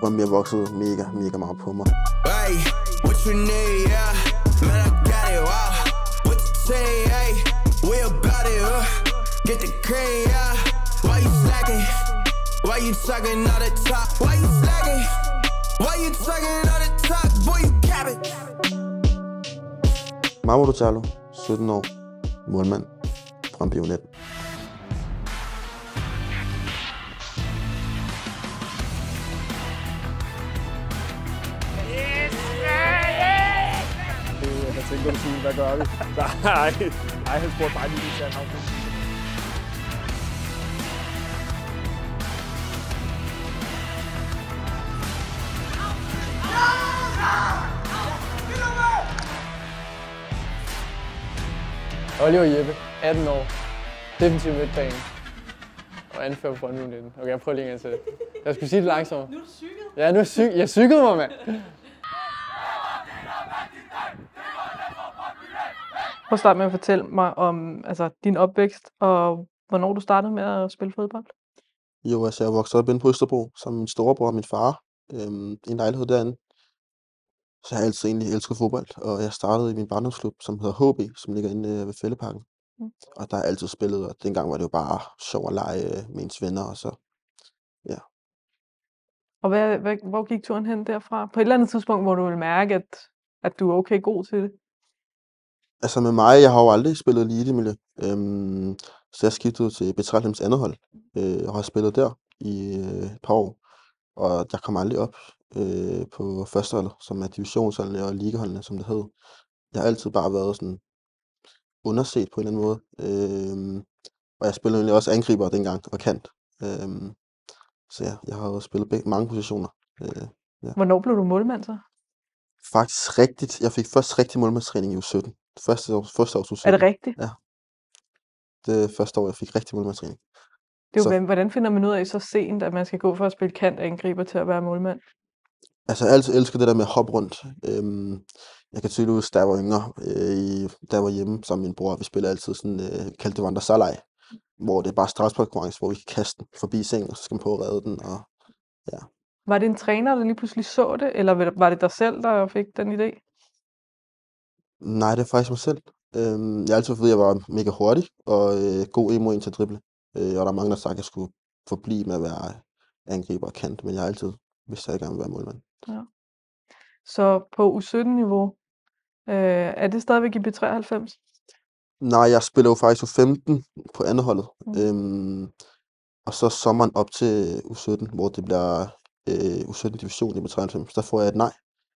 Brøndby har vokset mega meget på mig. Hey, what you need, yeah. Man, I got it, wow. What you say, hey. We about it, get the cream, yeah. Why you slacking? Why you talking all the talk? Why you slacking? Why you talking all the talk? Boy, you capping. Mamadou Diallo, 17 år, målmand, Brøndby U19. Jeg tænker, du siger, hvad gør vi? Nej, han spurgte bare lige til at have. Oliver Jeppe, 18 år, defensiv midtbane og anfører på Brøndby U19. Okay, jeg prøver lige en gang til. Jeg skulle sige det langsomt. Nu er du cyklet? Ja, nu er jeg cyklede mig, mand. Prøv at starte med at fortælle mig om din opvækst, og hvornår du startede med at spille fodbold. Jo, altså jeg voksede op inde på Østerbro, som min storebror og min far, i en lejlighed derinde. Så jeg har altid egentlig elsket fodbold, og jeg startede i min barndomsklub, som hedder HB, som ligger inde ved Fælleparken. Og der har jeg altid spillet, og dengang var det jo bare sjov at lege med ens venner, og så, ja. Og hvor gik turen hen derfra? På et eller andet tidspunkt, hvor du ville mærke, at du er okay god til det? Altså med mig, jeg har jo aldrig spillet elitemiljø, så jeg skiftede til B93's andet hold, og har spillet der i et par år. Og jeg kom aldrig op på førsteholdet, som er divisionsholdene og ligaholdene, som det hed. Jeg har altid bare været sådan underset på en eller anden måde. Og jeg spillede egentlig også angriber dengang og kant. Så ja, jeg har spillet mange positioner. Ja. Hvornår blev du målmand så? Faktisk rigtigt. Jeg fik først rigtig målmandstræning i U17. Første års U17. Er det rigtigt? Ja. Det første år, jeg fik rigtig målmandstræning. Det er jo, hvordan finder man ud af så sent, at man skal gå fra at spille kant angriber til at være målmand? Altså, jeg altid elsker det der med at hoppe rundt. Jeg kan tydeligt huske, da jeg var yngre, da jeg var hjemme sammen med min bror, vi spillede altid sådan, kaldte det Vandersalej, hvor det er bare straffesparkskonkurrence, hvor vi kan kaste den forbi sengen, og så skal man på at redde den, og ja. Var det en træner, der lige pludselig så det, eller var det dig selv, der fik den idé? Nej, det er faktisk mig selv. Jeg har altid fået, at jeg var mega hurtig, og god imod en til at drible. Og der er mange, der sagde, at jeg skulle forblive med at være angriber og kant, men jeg har altid vidst, at jeg gerne vil være målmand. Ja. Så på U17-niveau, er det stadigvæk i B93? Nej, jeg spiller jo faktisk U15 på andet holdet. Og så sommeren op til U17, hvor det bliver U17-division i B93, der får jeg et nej.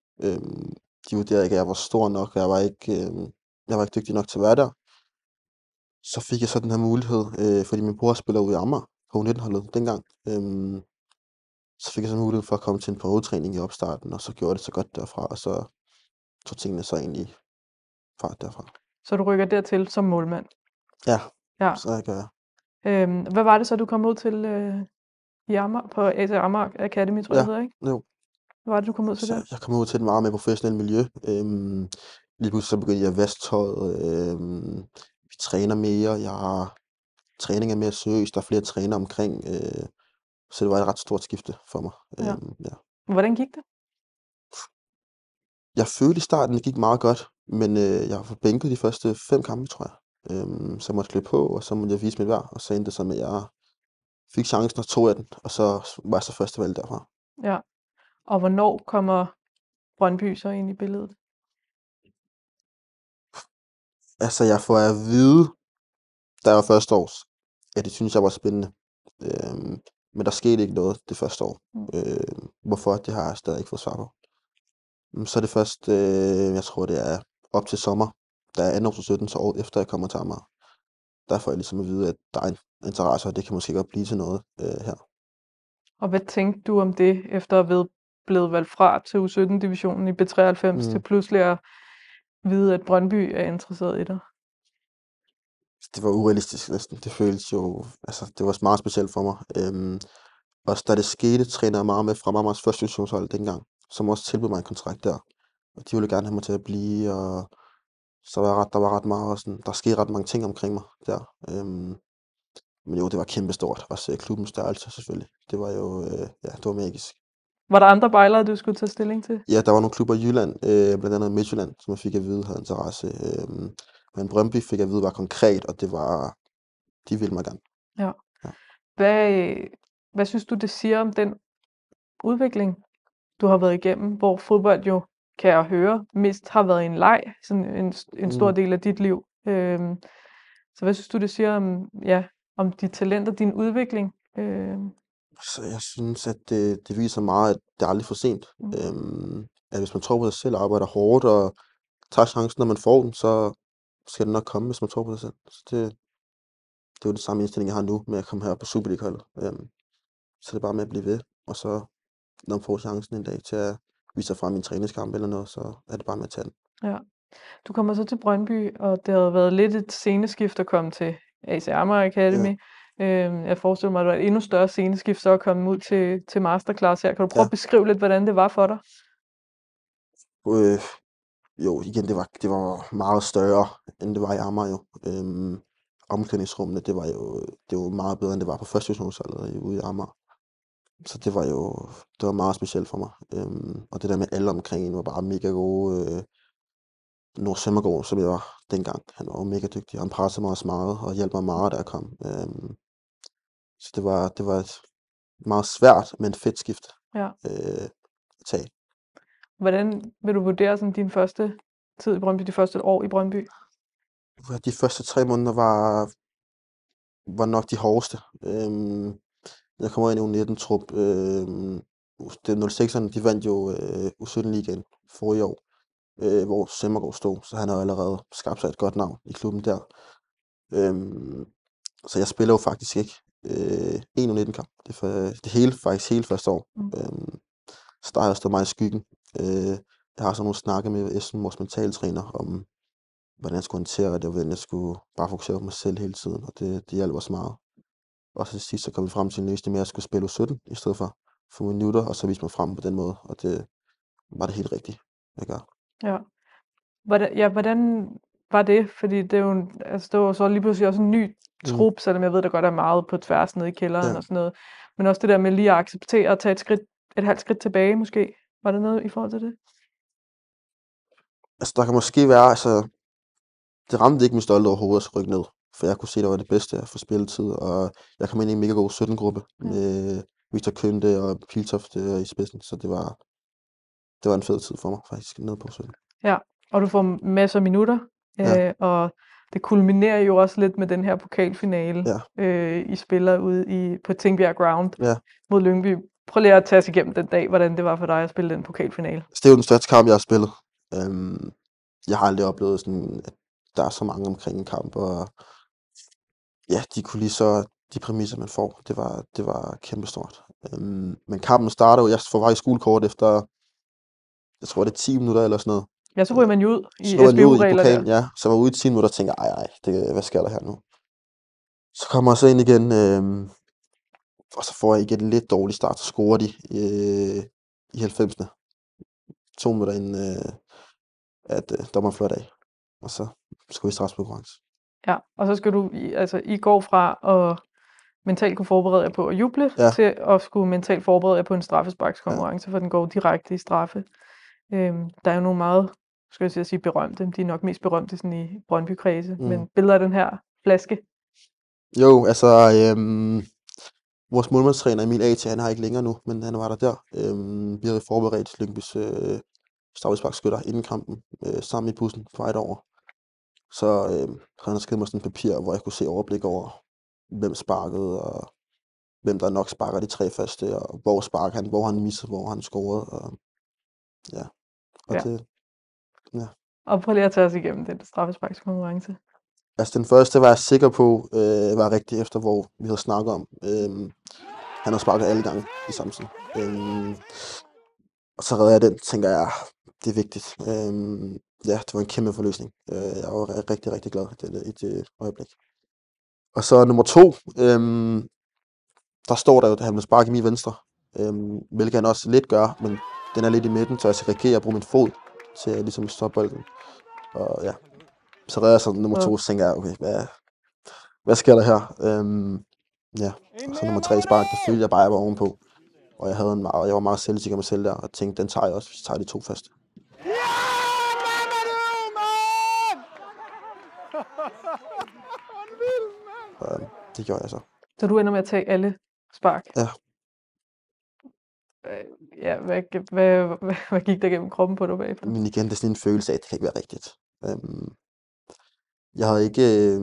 De vurderede ikke, at jeg var stor nok, og jeg var ikke dygtig nok til at være der. Så fik jeg så den her mulighed, fordi min bror spiller ude i Amager på U19-holdet dengang. Så fik jeg så mulighed for at komme til en prøvetræning i opstarten, og så gjorde det så godt derfra, og så tog tingene så egentlig fart derfra. Så du rykker dertil som målmand? Ja, ja. Så jeg gør. Hvad var det så, du kom ud til i Amager, på AC Amager Academy, tror jeg, det hedder, ikke? Jo. Hvad var det, du kom ud til der? Jeg kom ud til et meget mere professionelt miljø. Lige pludselig så begyndte jeg at vaske tøjet. Vi træner mere. Jeg har træning er mere seriøst. Der er flere træner omkring. Så det var et ret stort skifte for mig. Ja. Ja. Hvordan gik det? Jeg følte i starten, det gik meget godt. Men jeg har fået bænket de første 5 kampe, tror jeg. Så jeg måtte klippe på, og så måtte jeg vise mit værd. Og så endte det så med, at jeg fik chancen og tog af den. Og så var jeg så første valg derfra. Ja. Og hvornår kommer Brøndby så ind i billedet? Altså, jeg får at vide, da jeg var første års, at det synes jeg var spændende. Men der skete ikke noget det første år. Hvorfor, det har jeg stadig ikke fået svar på. Så er det først, jeg tror det er op til sommer, da jeg er 17, så året efter jeg kommer til Amager. Der får jeg ligesom at vide, at der er en interesse, og det kan måske godt blive til noget her. Og hvad tænkte du om det, efter at være blevet valgt fra til U17-divisionen i B93, til pludselig at vide, at Brøndby er interesseret i dig? Det var urealistisk næsten. Det føltes jo, altså det var meget specielt for mig. Også da det skete, trænede jeg meget med fra Amagers første divisionshold dengang, som også tilbød mig en kontrakt der. Og de ville gerne have mig til at blive, og så var der var ret meget sådan, der skete ret mange ting omkring mig der. Men jo, det var kæmpestort. Også klubbens størrelse selvfølgelig. Det var jo, det var magisk. Var der andre bejlere, du skulle tage stilling til? Ja, der var nogle klubber i Jylland, blandt andet Midtjylland, som jeg fik at vide havde interesse. Men Brøndby fik at vide var konkret, og det var, de ville mig gerne. Ja. Ja. Hvad synes du, det siger om den udvikling, du har været igennem, hvor fodbold jo, kan jeg høre, mest har været en leg, sådan en stor del af dit liv. Så hvad synes du, det siger om dit talent og din udvikling? Så jeg synes, at det viser meget, at det er aldrig for sent. At hvis man tror på sig selv, arbejder hårdt og tager chancen, når man får den, så skal det nok komme, hvis man tror på sig selv. Så det er jo det samme indstilling, jeg har nu, med at komme her på Superliga-holdet. Så det er bare med at blive ved, og så når man får chancen en dag til at vise sig frem i en træningskamp eller noget, så er det bare med at tage den. Ja. Du kommer så til Brøndby, og det havde været lidt et sceneskift at komme til AC Amager Academy. Jeg forestiller mig, at det var et endnu større sceneskift så at komme ud til masterclass her. Kan du prøve at beskrive lidt, hvordan det var for dig? Jo, igen, det var meget større, end det var i Amager jo. Omklædningsrummene, det var meget bedre, end det var på første divisionsholdet ude i Amager. Så det var meget specielt for mig. Og det der med alle omkring en var bare mega gode. Nord Sømmergaard, som jeg var dengang, han var jo mega dygtig. Han pressede mig også meget og hjalp mig meget, da jeg kom. Så det var et meget svært, men fedt skift at tage. Hvordan vil du vurdere sådan din første tid i Brøndby, de første år i Brøndby? De første 3 måneder var nok de hårdeste. Jeg kommer ind i U19-trup. Det 06'erne, de vandt jo U17-ligaen forrige år, hvor Sømmergaard stod, så han har allerede skabt sig et godt navn i klubben der. Så jeg spiller jo faktisk ikke en U19-kamp. Det hele første år. Så der har jeg stået mig i skyggen. Jeg har så nogle snakke med Essen, vores mentaltræner, om hvordan jeg skulle håndtere det, og hvordan jeg skulle bare fokusere på mig selv hele tiden, og det hjalp os meget. Og så til sidst, så kom vi frem til en løsning med, at jeg skulle spille U17 i stedet for minutter, og så vise mig frem på den måde, og det var det helt rigtigt, jeg gør. Ja. Hvordan var det? Fordi det er jo, det var så lige pludselig også en ny trup, selvom jeg ved, der godt er meget på tværs nede i kælderen og sådan noget. Men også det der med lige at acceptere at tage et halvt skridt tilbage måske. Var der noget i forhold til det? Altså, der kan måske være, det ramte ikke min stolte overhovedet at rykke ned, for jeg kunne se, at det var det bedste at få spilletid, og jeg kom ind i en mega god 17-gruppe med Victor Kønte og Piltofte i spidsen, så det var en fed tid for mig faktisk, nede på 17. Ja, og du får masser af minutter, og det kulminerer jo også lidt med den her pokalfinale, I spiller ude på Tingbjerg Ground mod Lyngby. Prøv lige at tage os igennem den dag, hvordan det var for dig at spille den pokalfinale. Det er jo den største kamp, jeg har spillet. Jeg har aldrig oplevet sådan, at der er så mange omkring en kamp, og ja, de kulisser, de præmisser, man får, det var kæmpestort. Men kampen starter jo, jeg var i skolekort efter, jeg tror det er 10 minutter eller sådan noget. Ja, så ryger man jo ud i SBU-regler. Ja, så var jeg ude i 10 minutter og tænkte, hvad sker der her nu? Så kommer jeg så ind igen, og så får jeg igen en lidt dårlig start, så scorer de i 90'erne. 2 minutter inden, at dommeren fløjt af. Og så skal vi strafskonkurrence. Ja, og så skal du, I går fra at mentalt kunne forberede jer på at juble, til at skulle mentalt forberede jer på en straffesparkskonkurrence, for den går direkte i straffe. Der er jo nogle meget, skal jeg sige, berømte. De er nok mest berømte sådan i Brøndby-kredse, men billeder af den her flaske. Jo, vores målmandstræner Emil A.T., han har ikke længere nu, men han var der. Vi havde forberedt Lyngbys straffesparkskytter inden kampen, sammen i bussen på vej derover. Så han har skrevet mig sådan et papir, hvor jeg kunne se overblik over, hvem sparkede, og hvem der nok sparker de 3 første, og hvor sparker han, hvor han missede, hvor han scorede. Og prøv lige at tage os igennem den straffesparkskonkurrence. Altså den første var jeg sikker på, var rigtig efter, hvor vi havde snakket om. Han har sparket alle gange i samtidig. Og så redder jeg den, tænker jeg, det er vigtigt. Det var en kæmpe forløsning. Jeg var rigtig, rigtig glad i det øjeblik. Og så nummer 2, der står der jo, at han vil sparke i min venstre. Hvilket han også lidt gør, men den er lidt i midten, så jeg skal reagere og bruge min fod til at ligesom stoppe bolden. Og ja, så redder jeg så nummer 2, så tænker jeg, okay, hvad sker der her? Og så nummer 3 spark, der følger jeg bare ovenpå. Og jeg var meget selvsikker med mig selv der, og tænkte, den tager jeg også, hvis jeg tager de 2 første. Det gjorde jeg så. Så du ender med at tage alle spark? Ja. Ja, hvad gik der gennem kroppen på dig bagefter? Men igen, det er sådan en følelse af, at det kan ikke være rigtigt. Jeg havde ikke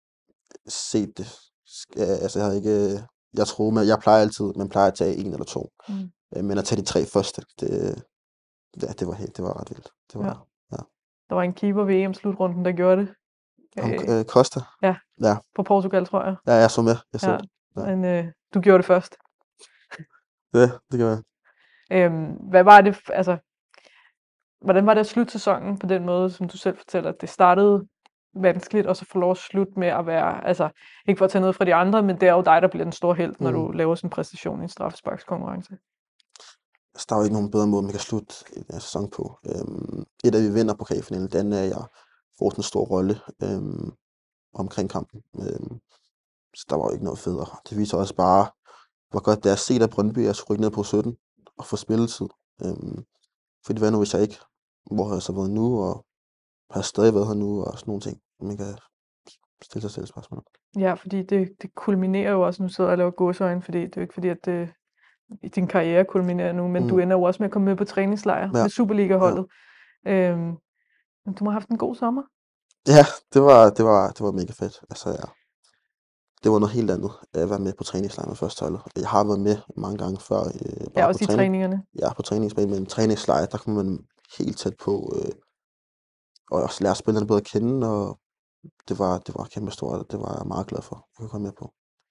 set det. Altså, jeg troede, jeg plejer altid, man plejer at tage 1 eller 2. Men at tage de 3 første, det var ret vildt. Det var, ja. Der var en keeper ved EM-slutrunden, der gjorde det. Costa? Ja. På Portugal, tror jeg. Ja, jeg så med. Ja. Men du gjorde det først. Ja, det gjorde jeg. Hvad var det, altså, hvordan var det at slutte sæsonen på den måde, som du selv fortæller, at det startede vanskeligt, og så få lov at slutte med at være, altså, ikke for at tage noget fra de andre, men det er jo dig, der bliver den store helt, når du laver sådan en præstation i en straffesparkskonkurrence. Altså, der er jo ikke nogen bedre måde, man kan slutte en sæson på. Et af vi vinder pokalfinalen, den er, jeg får sådan en stor rolle omkring kampen. Så der var jo ikke noget federe. Det viser også bare, hvor godt det er at se, at Brøndby er rykke ned på 17 og få spilletid. Fordi hvad nu, hvis jeg ikke, hvor har jeg så været nu, og har stadig været her nu, og sådan nogle ting, man kan stille sig selv spørgsmål. Ja, fordi det kulminerer jo også, nu sidder jeg og laver gåseøjne, fordi det er jo ikke fordi, at din karriere kulminerer nu, men du ender jo også med at komme med på træningslejr med Superliga-holdet. Men du må have haft en god sommer. Ja, det var mega fedt. Altså, det var noget helt andet at være med på træningslejr med førsteholdet. Jeg har været med mange gange før. Ja, også i træningerne. Ja, på træningsbanen, men træningslejr, der kommer man helt tæt på, og også lære spillerne bedre at kende, og det var kæmpe stort, det var jeg meget glad for, at kunne komme med på.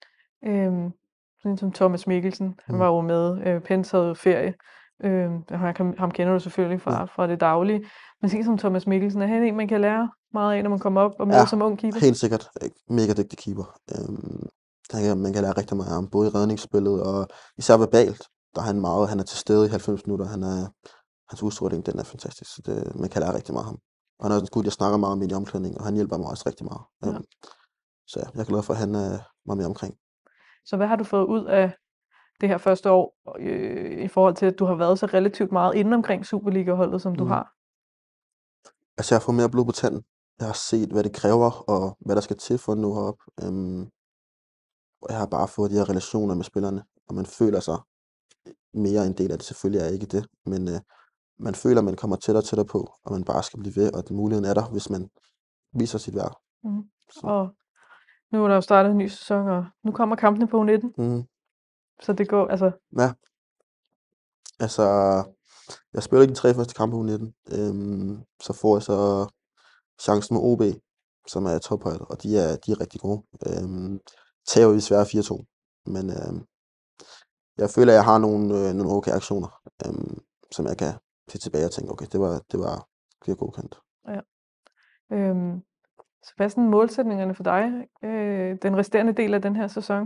Sådan som Thomas Mikkelsen, han var jo med. Pence havde ferie. Ham kender du selvfølgelig fra det daglige. Men sådan som Thomas Mikkelsen, er han en, man kan lære meget af, når man kommer op og møder som ung keeper? Helt sikkert. Mega dygtig keeper. Man kan lære rigtig meget af ham, både i redningsspillet og især verbalt. Der er han er til stede i 90 minutter. Hans udstråling, den er fantastisk. Så man kan lære rigtig meget af ham. Og han er også en skud, jeg snakker meget om i omklædning, og han hjælper mig også rigtig meget. Så jeg er glad for, at han er meget mere omkring. Så hvad har du fået ud af det her første år, i forhold til, at du har været så relativt meget inde omkring Superliga-holdet, som du har? Altså, jeg har fået mere blod på tanden. Jeg har set, hvad det kræver, og hvad der skal til for at nå herop. Og jeg har bare fået de her relationer med spillerne, og man føler sig mere en del af det. Selvfølgelig er ikke det, men man føler, at man kommer tættere og tættere på, og man bare skal blive ved, og at muligheden er der, hvis man viser sit værd. Og nu er der jo startet en ny sæson, og nu kommer kampene på U19. Så det går, altså... Ja. Altså, jeg spiller ikke de 3 første kampe på U19. Så får jeg så chancen med OB, som er tophold, og de er rigtig gode. Tager jo desværre 4-2, men jeg føler, at jeg har nogle okay aktioner, som jeg kan se tilbage og tænke, okay, det var godkendt. Ja. Så hvad er sådan målsætningerne for dig, den resterende del af den her sæson?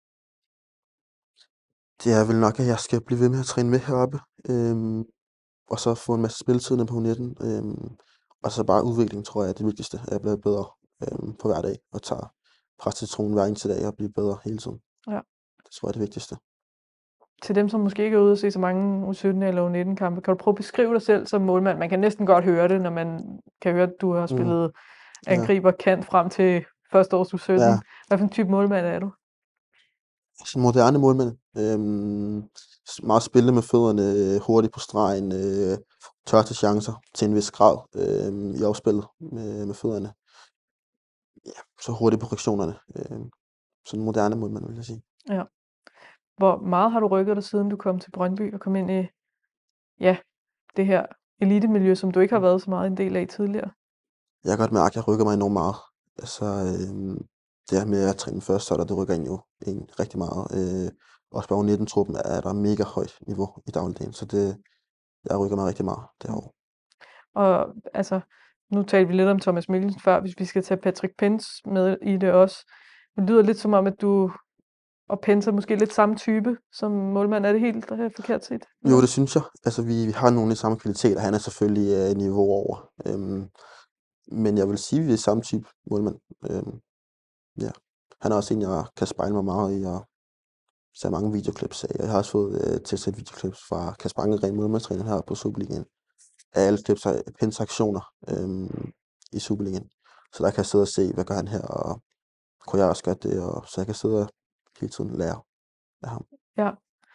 Det er vel nok, at jeg skal blive ved med at træne med heroppe, og så få en masse spilletid på U19, og så bare udvikling, tror jeg, er det vigtigste. Jeg bliver bedre på hver dag, og tager præstationen hver eneste dag, og bliver bedre hele tiden. Ja. Det tror jeg er det vigtigste. Til dem, som måske ikke er ude at se så mange U17 eller U19-kampe, kan du prøve at beskrive dig selv som målmand? Man kan næsten godt høre det, når man kan høre, at du har spillet angriber kant frem til første års U17. Ja. Hvad for en type målmand er du? En moderne målmand. Meget spillende med fødderne, hurtigt på stregen, tør til chancer til en vis grad i afspillet med fødderne. Ja, så hurtigt på reaktionerne. Sådan en moderne målmand, vil jeg sige. Ja. Hvor meget har du rykket dig, siden du kom til Brøndby og kom ind i det her elitemiljø, som du ikke har været så meget en del af tidligere? Jeg kan godt mærke, at jeg rykker mig enormt meget. Altså, det her med at træne først, så det rykker en jo rigtig meget. Også bare U19-truppen er der mega højt niveau i dagligdagen, så jeg rykker mig rigtig meget derovre. Og altså, nu talte vi lidt om Thomas Mikkelsen før, hvis vi skal tage Patrick Pence med i det også. Det lyder lidt som om, at du og Pence er måske lidt samme type som målmand. Er det helt forkert set? Jo, det synes jeg. Altså, vi har nogle af samme kvaliteter. Han er selvfølgelig et niveau over. Men jeg vil sige, at vi er samme type målmand. Ja. Han er også en, jeg kan spejle mig meget i, og ser mange videoklips af. Jeg har også fået tilsendt videoklips fra Kasper Ankergren, målmandstræner her på Superligaen. Af alle klips af Pins aktioner i Superligaen. Så der kan jeg sidde og se, hvad gør han her, og kunne jeg også gøre det, og så jeg kan sidde og hele tiden lære af ham. Ja.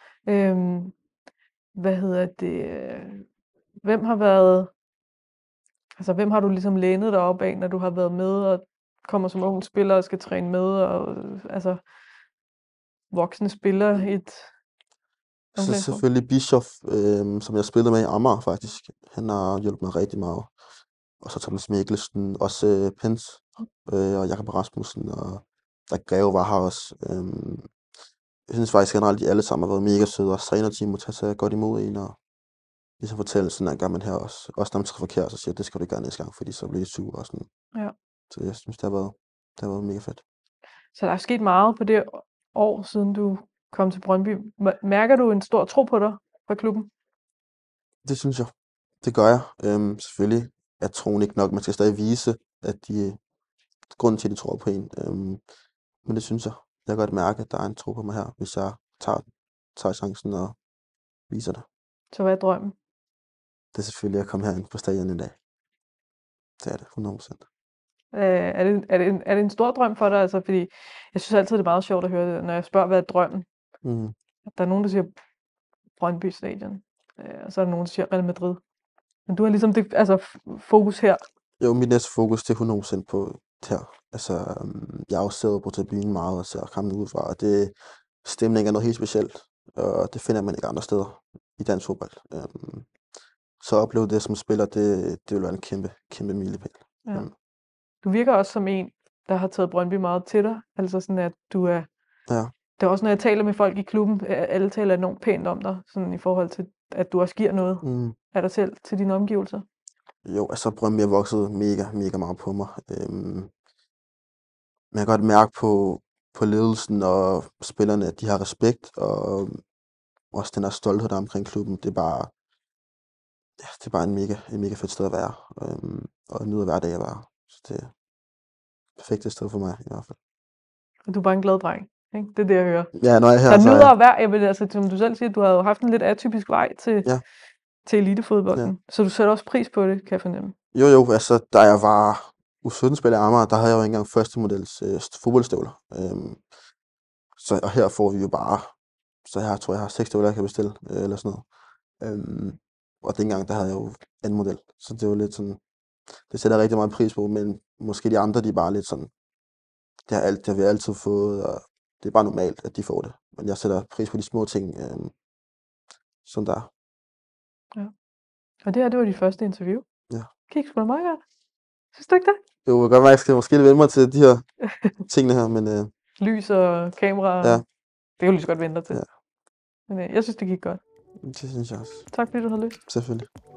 Hvad hedder det? Hvem har været, altså hvem har du ligesom lænet dig op af, når du har været med og kommer som ung spiller og skal træne med, og altså voksne spillere i et Så selvfølgelig Bischoff, som jeg spillede med i Amager faktisk. Han har hjulpet mig rigtig meget. Og så Thomas Mikkelsen, også Pins, og Jakob Rasmussen, og der Greve var her også. Jeg synes faktisk generelt, de alle sammen har været mega søde, og trænerteamet tager sig godt imod en, og ligesom fortælle sådan, at gør man her også. Også når man træder forkert, så siger det skal du ikke gøre næste gang, fordi så bliver det sur og sådan. Ja. Så jeg synes, det har været mega fedt. Så der er sket meget på det år, siden du kom til Brøndby. Mærker du en stor tro på dig fra klubben? Det synes jeg. Det gør jeg. Selvfølgelig er troen ikke nok. Man skal stadig vise, at grunden til, at de tror på en. Men det synes jeg. Jeg kan godt mærke, at der er en tro på mig her, hvis jeg tager chancen og viser det. Så hvad er drømmen? Det er selvfølgelig at komme herind på stadion en dag. Det er det, 100%. Er det en stor drøm for dig? Altså, fordi jeg synes altid, det er meget sjovt at høre det, når jeg spørger, hvad er drømmen? Der er nogen, der siger Brøndby Stadion, og så er der nogen, der siger Real Madrid. Men du har ligesom det, fokus her. Jo, mit næste fokus, det er 100% på her. Altså, jeg har også siddet på tribunen meget og ser kampen udefra, og stemningen er noget helt specielt, og det finder man ikke andre steder i dansk fodbold. Så at opleve det som spiller, det vil være en kæmpe milepæl. Ja. Du virker også som en, der har taget Brøndby meget til dig. Altså sådan, at du er... Ja. Det er også, når jeg taler med folk i klubben, alle taler enormt pænt om dig, sådan i forhold til, at du også giver noget af dig selv til dine omgivelser. Jo, altså Brøndby er vokset mega meget på mig. Man kan godt mærke på ledelsen og spillerne, at de har respekt, og også den her stolthed der omkring klubben. Det er bare en mega fedt sted at være, og nyde hver dag at være. Så det er et perfekt sted for mig i hvert fald. Og du er bare en glad dreng, ikke? Det er det, jeg hører. Ja, når jeg er her, der nyder at være, som du selv siger, du har jo haft en lidt atypisk vej til elitefodbolden. Ja. Så du sætter også pris på det, kan jeg fornemme. Jo, altså da jeg var U17-spiller i Amager, der havde jeg jo ikke engang første models fodboldstøvler. Og her får vi jo bare, så jeg tror, jeg har 6 støvler, jeg kan bestille, eller sådan noget. Og dengang, der havde jeg jo anden model. Så det var lidt sådan, det sætter jeg rigtig meget pris på, men måske de andre, de er bare lidt sådan, det har vi altid fået, og det er bare normalt, at de får det. Men jeg sætter pris på de små ting, som der er. Ja. Og det var dit første interview. Ja. Gik sgu da meget godt. Synes du ikke det? Jo, jeg kan godt mærke, at jeg skal måske vende mig til de her tingene her, men... Lys og kamera, det kan du lige så godt vente dig til. Ja. Men jeg synes, det gik godt. Det synes jeg også. Tak fordi du havde lyst. Selvfølgelig.